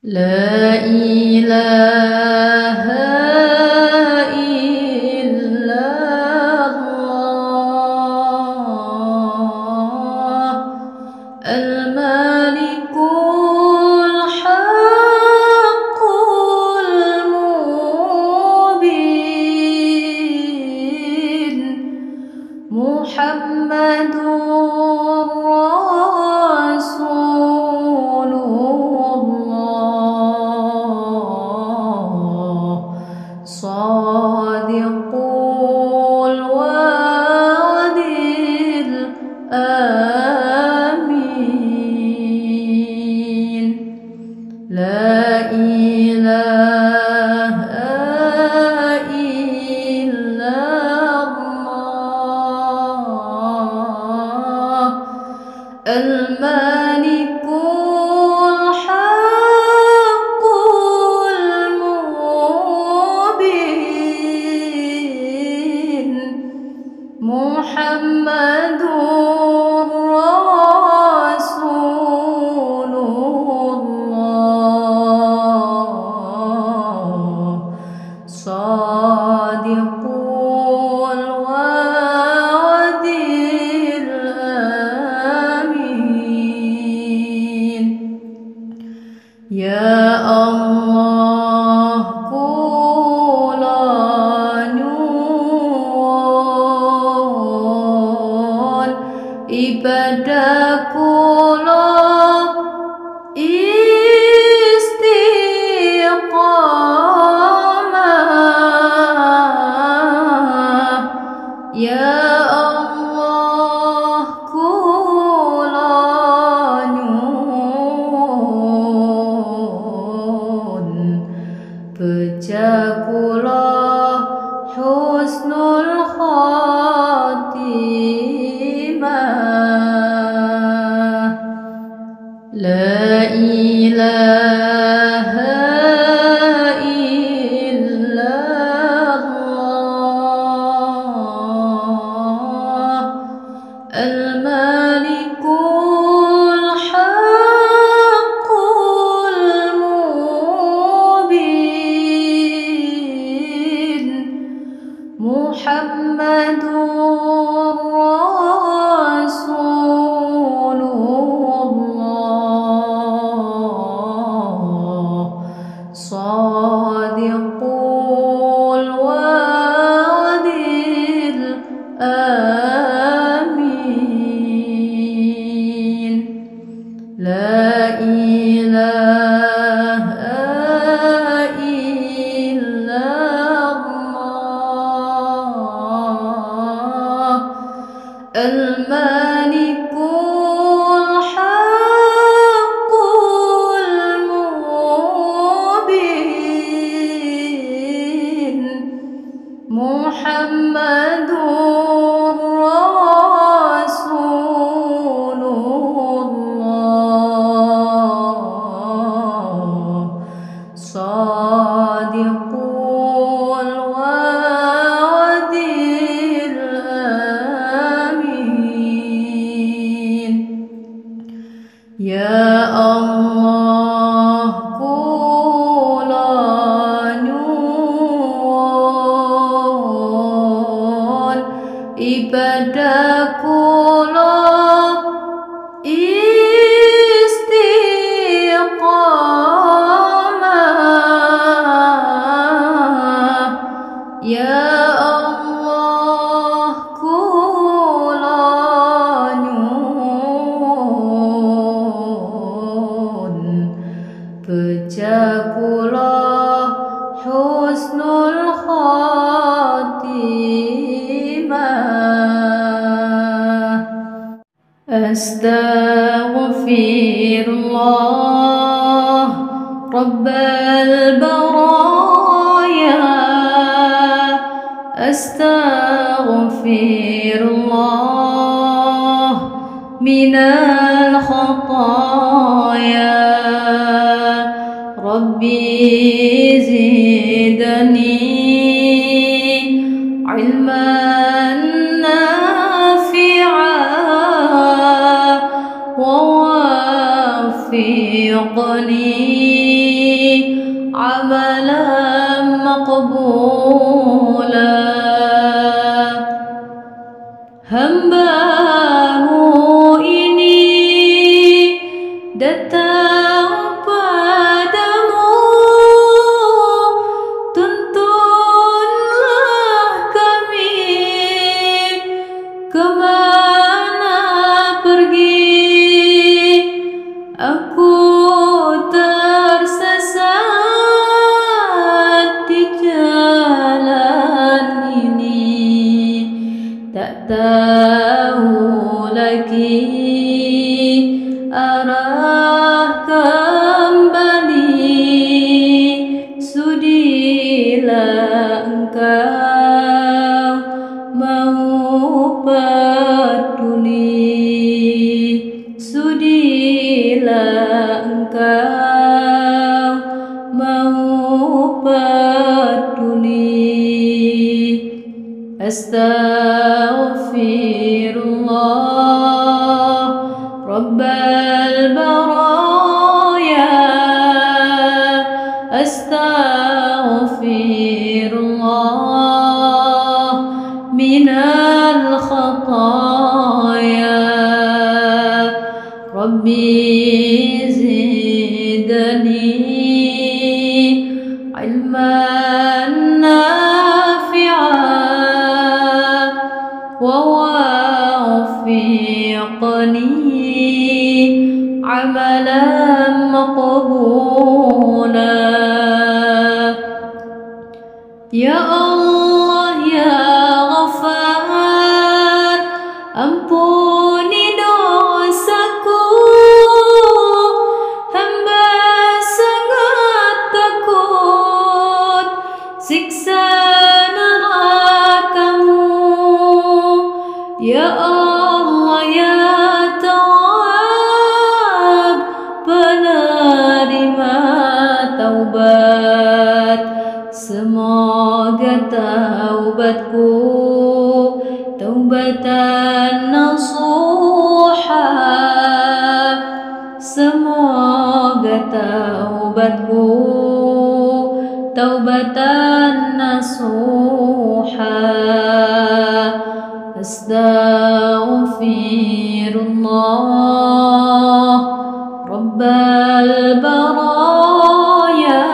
لا إله إلا الله الملك الحق المبين محمد رسول الله صادق الوعد الأمين لا إله إلا الله الملك الحق المبين محمد رسول الله صادق الوعد الأمين يا الله kula nyuwun ibadah kula istiqamah ya Allah kula nyuwun beja kula husnul khatimah la ilaha illa Allah al-malikul haqqul mubin Muhammadur Rasulullah Sadiqul wa'dil amin La ilaha illa Allah al-malikul haqqul mubin Muhammadur Rasulullah Sadiqul wa'dil amin Ya Allah kula nyuwun ibadah kula istiqamah ya Allah kula nyuwun beja kula husnul khatimah astaghfirullah rabbal baraya astaghfirullah minal khataya Rabbi zidni ilman nafi'a wa waffiqni عملا مقبولا. Hamba-Mu ini datang padamu, tuntunlah kami kemana pergi. Aku tersesat di jalan ini, tak tahu lagi arah kembali. Sudilah Engkau mau peduli, sudilah Engkau mau peduli. Astaghfirullah Rabbal baraya, astaghfirullah minal khataya. Rabbi zidni ilman nafi'an wa wafiqni amalan maqbula. Ya Allah ya Ghaffar, ampuni dosaku, hamba sangat takut siksa neraka-Mu. Ya Allah ya Tawwab, penerima taubat, semoga taubatku taubatan nasuha, semoga taubatku taubatan nasuha. Astaghfirullah Rabbal baraya,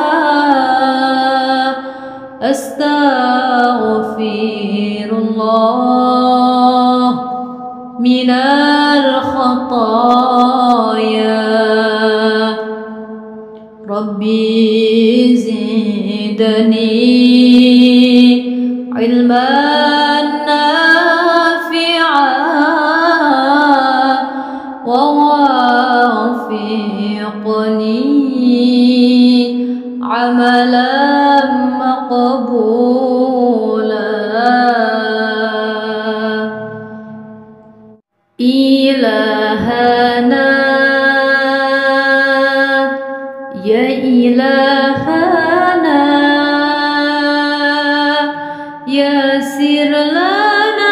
astaghfirullah minal khataya. Rabbi zidni ilman nafi'an wa wafiqni amalan maqbula. Ilahana ya ilahana, yasir lana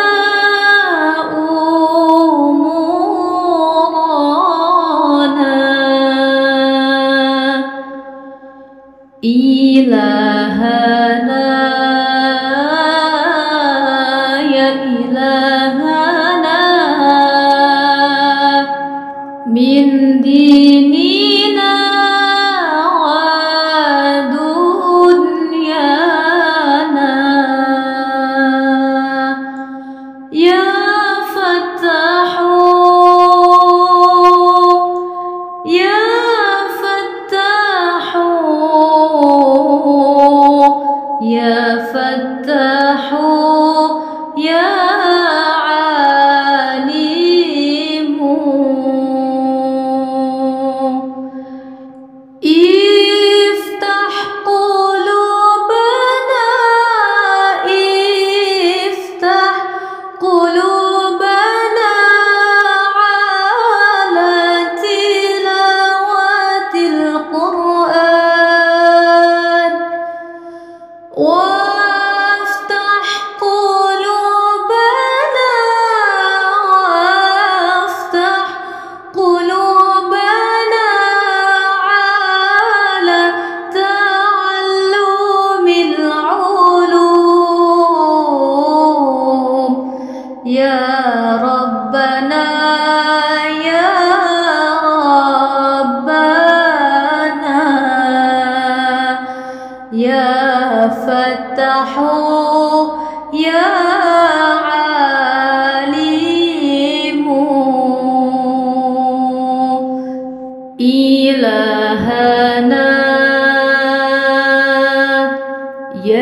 umurana. Ilahana ya ilahana, min dinina wa dunyana. Ya Fattahu ya Fattahu ya Fattahu ya alimu. Iftah qulubana, iftah qulubana ala tilawatil Qur'an, waftah qulubana, waftah qulubana يا عالم إلهنا يا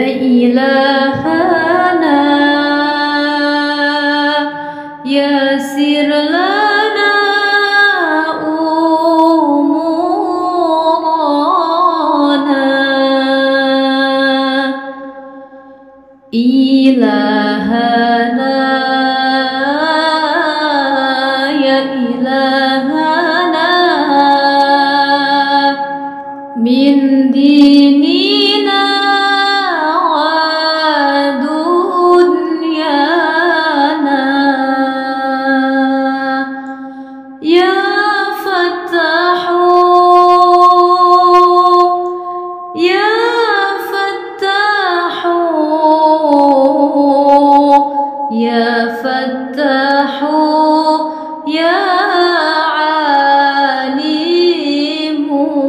إلهنا يسر لنا أمورنا إلهنا يا إلهنا من ديننا ودنيانا يا فتاح يا فتاح يا فتاح يا عالم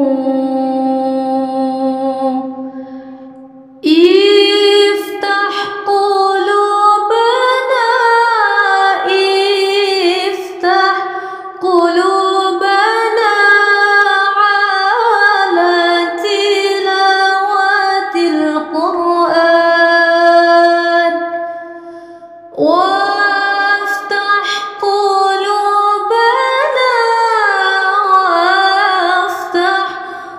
افتح قلوبنا افتح قلوبنا على تلاوة القرآن وافتح قلوبنا وافتح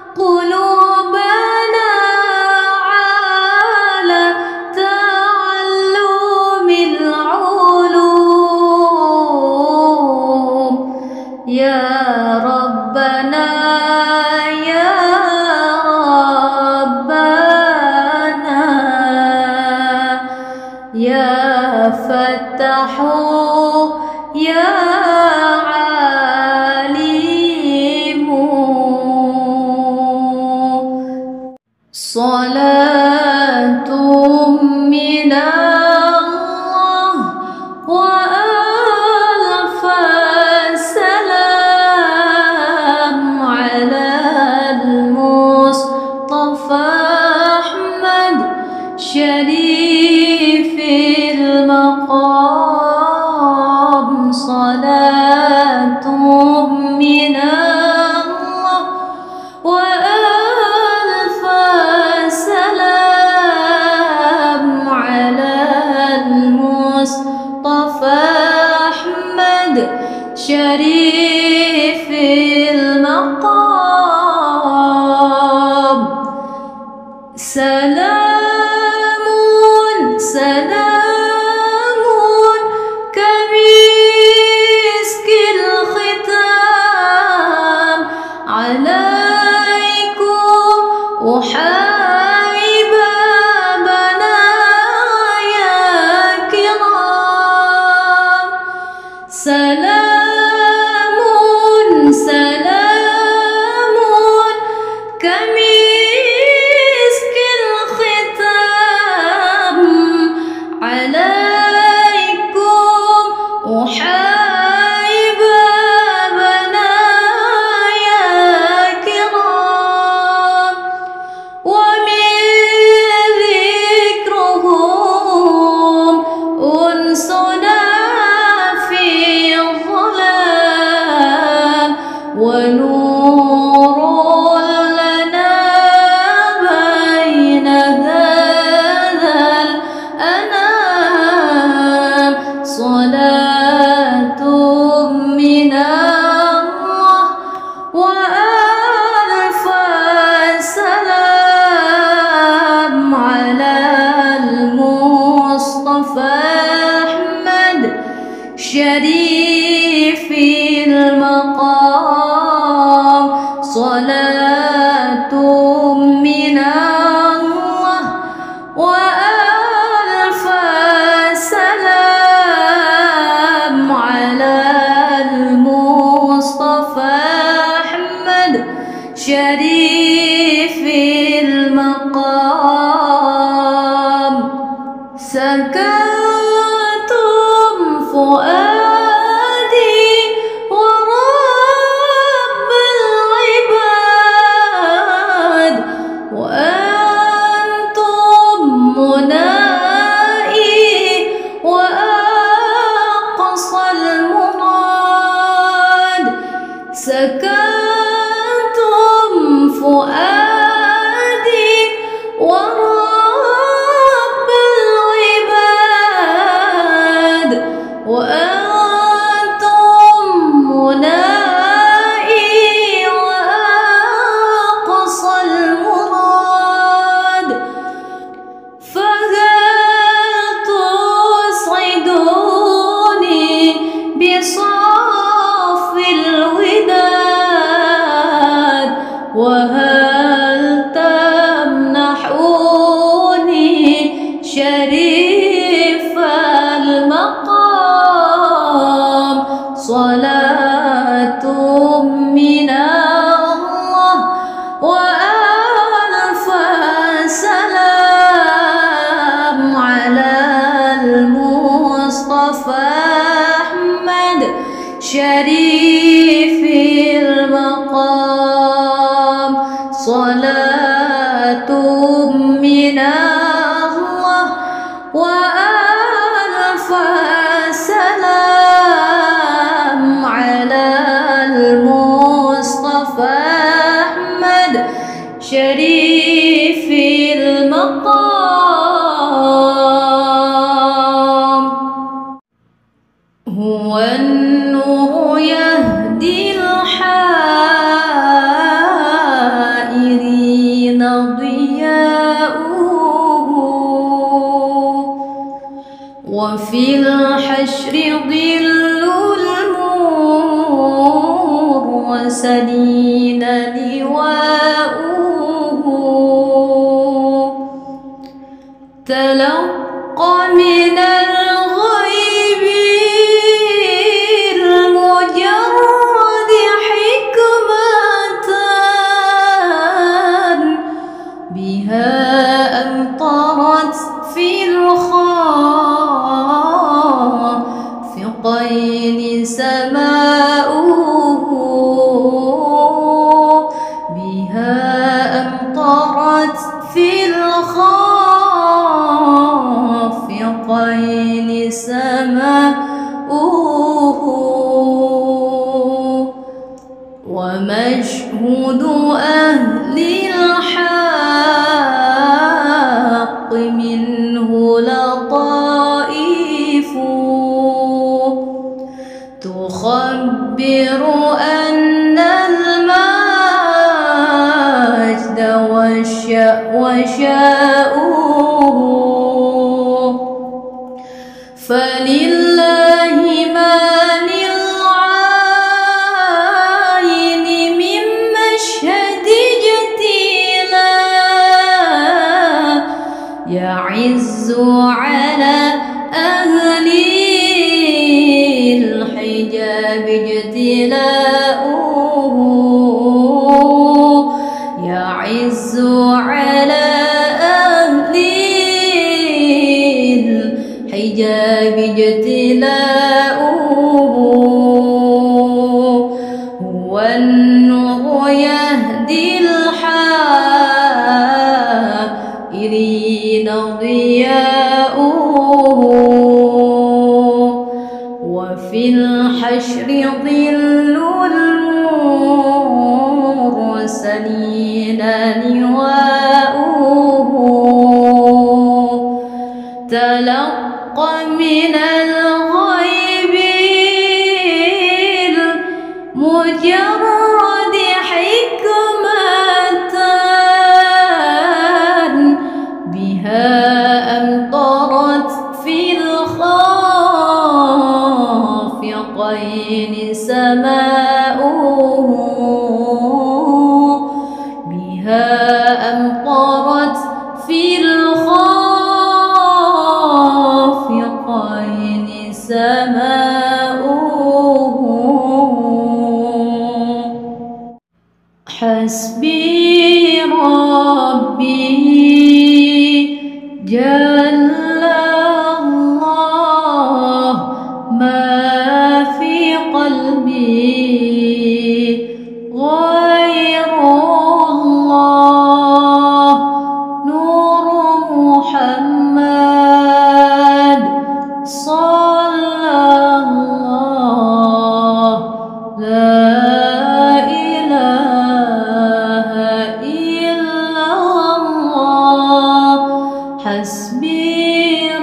قلوبنا على تعلم العلوم يا ربنا يا ربنا يا فتاح يا عالم صلاة من الله وألف سلام على المصطفى أحمد شريف المقام صلاة من الله وألف سلام على المصطفى أحمد شريف المقام سلام سلام كمسك الختام عليكم أحيي بابنا يا كرام سلام سلام كمسك الختام عليكم أحيي بابنا يا كرام صلاة من الله وألف سلام على المصطفى أحمد شريف المقام. هو النور يهدي الحائرين ضياؤه، وفي الحشر ظل المرسلين لواؤه. تلقى من الغيب المجرد حكمة بها أمطرت في الخافقين سماؤه، بها أمطرت في الخافقين سماؤه. ومشهود أهل الحق منه لطائف تخبر أن المجد وشاؤه. فلله ما للعين من مشهد جتيلا يعز على أهل الحجاب اجتلاؤه، يعز على أهل الحجاب اجتلاؤه. هو النور يهدي الحائرين ضياؤه، وفي الحشر ظل المرسلين لواؤه. تلقى من الغيب المجرد حكمة بها أمطرت في الخافقين سماؤه، بها أمطرت في الخافقين سماؤه. حسبي ربي جل الله ما في قلبي غير الله. نور محمد صلى الله لا إله إلا الله. حسبي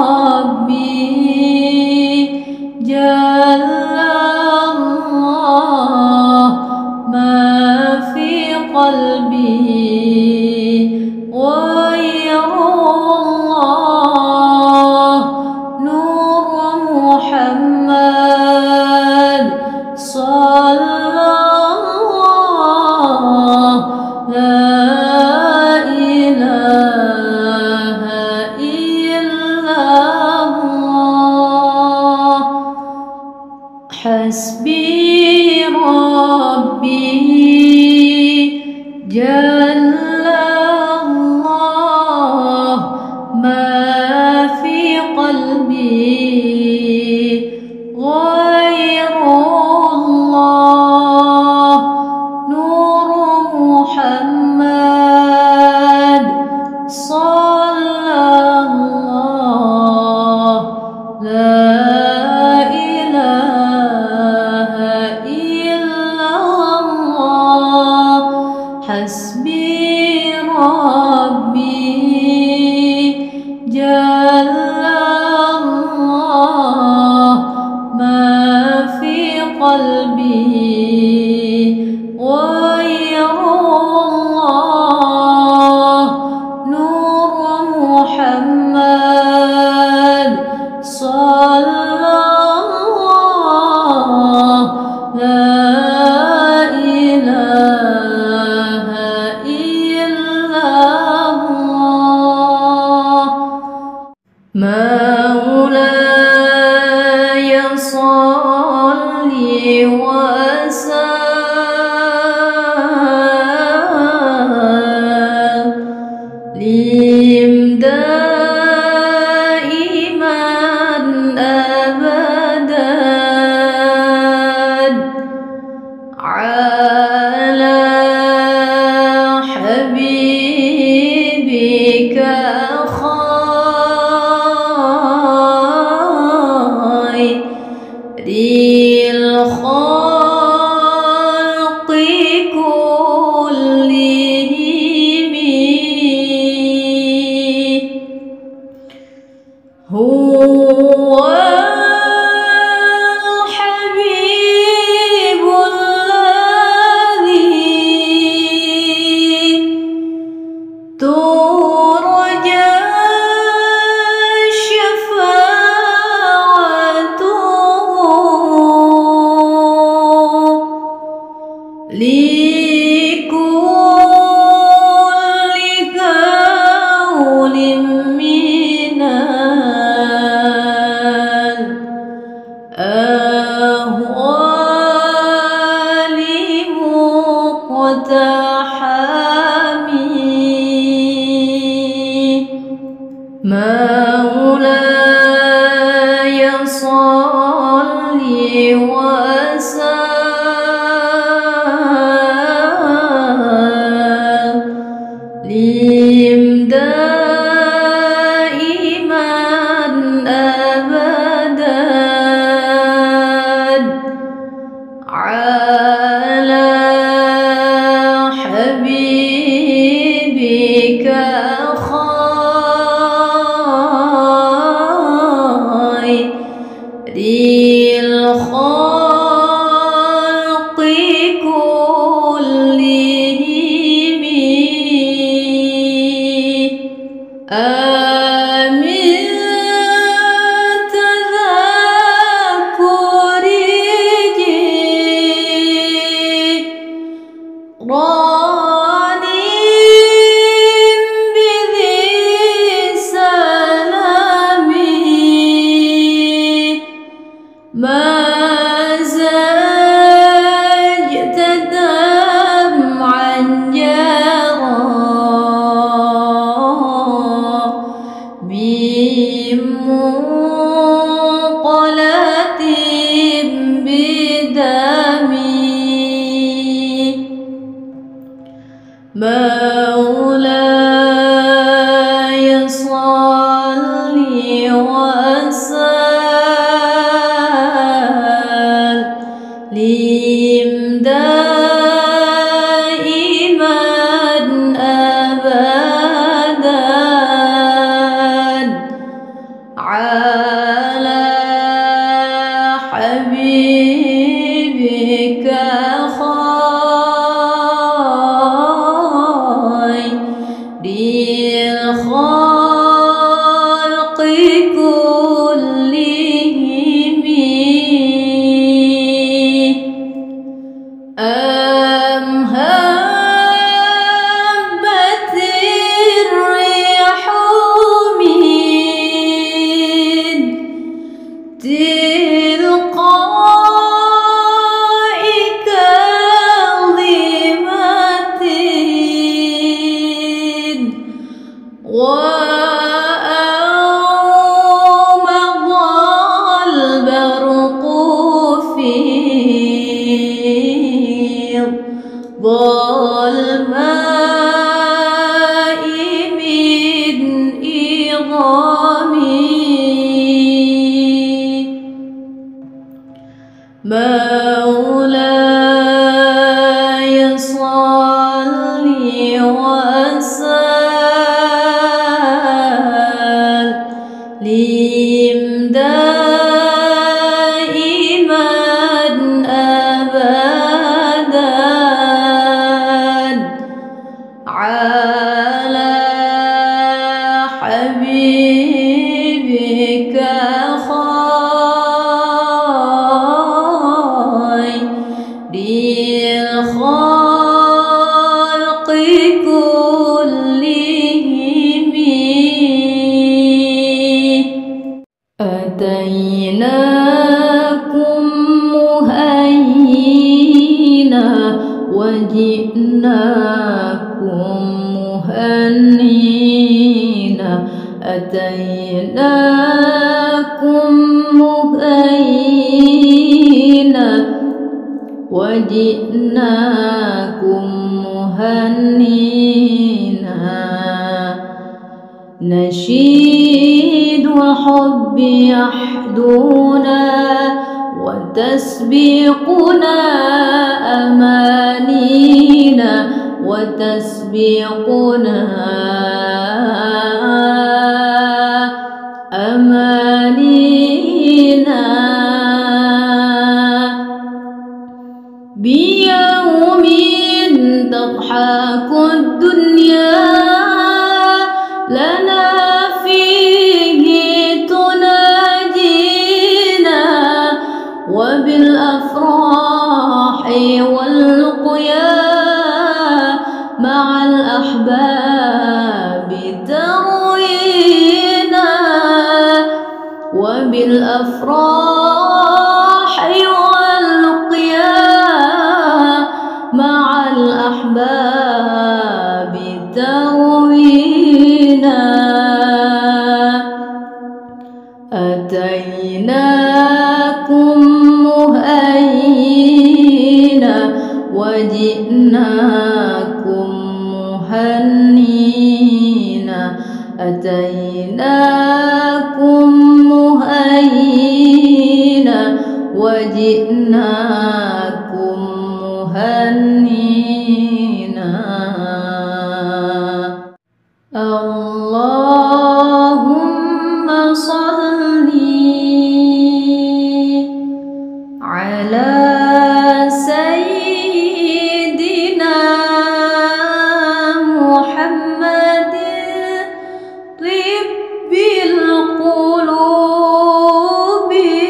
ربي جل الله ما في قلبي غير الله. نور محمد صلى الله لا إله إلا الله. حسبي ربي جل الله ما في قلبي غير الله. نور محمد ربي جل الله ما في قلبي غير الله نور محمد صلى الله لا إله إلا الله مولاي صل وسلم دائما أبدا على حبيبك خير الخلق كلهم هو الحبيب الذي ترجى لكل كون من الأهوال مقتحم مولاي صل وسلم دائما أبدا على حبيبك خير الخلق كلهم آمن تذكر جيراني بذي سلام ما زجت دمعا جرى بمنقلة بدمي مولاي صل وسلم دائما أبدا على حبيبك خير الخلق كلهم أم هبت الريح من تلقاء كاظمة وأومض البرق في الظلماء من إظامي مولاي صل وسلم على حبيبك خير الخلق كلهم أتيناكم مهينا وجئناكم مهنينا أتيناكم مهينا وجئناكم مهنينا نشيد وحب يحدونا وتسبقنا أمانينا وتسبقنا أمانينا بيوم تضحك الدنيا لنا فيه تناجينا وبالأفراح واللقيا مع الأحباب تروينا وبالأفراح واللقيا مع الأحباب تروينا أتيناكم مهينا وجئناكم مهنينا أتيناكم مهينا وجئناكم مهنينا اللهم صل على سيدنا محمد طب القلوب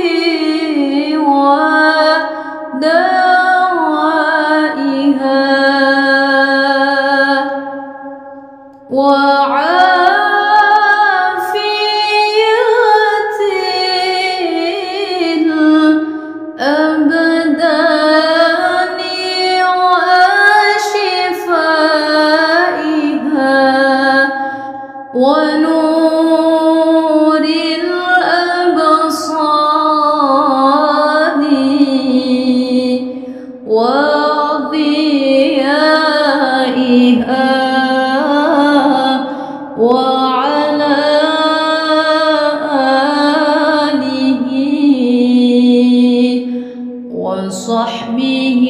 ودوائها وعافية الأبدان وشفائها ونور الأبصار وضيائها وعلى آله وصحبه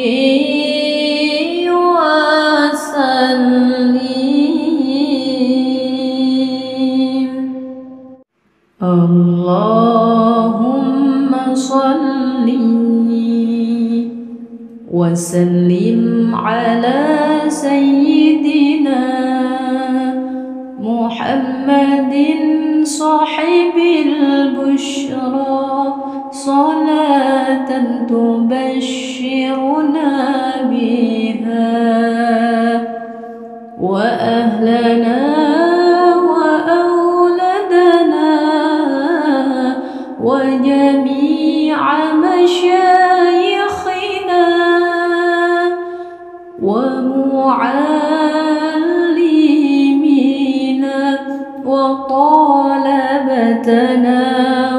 وسلم. اللهم صل وسلم على سيدنا محمد صاحب البشرى صلاة تبشرنا بها وأهلنا وأولادنا وجميع مشايخنا ومعلمينا وطلبتنا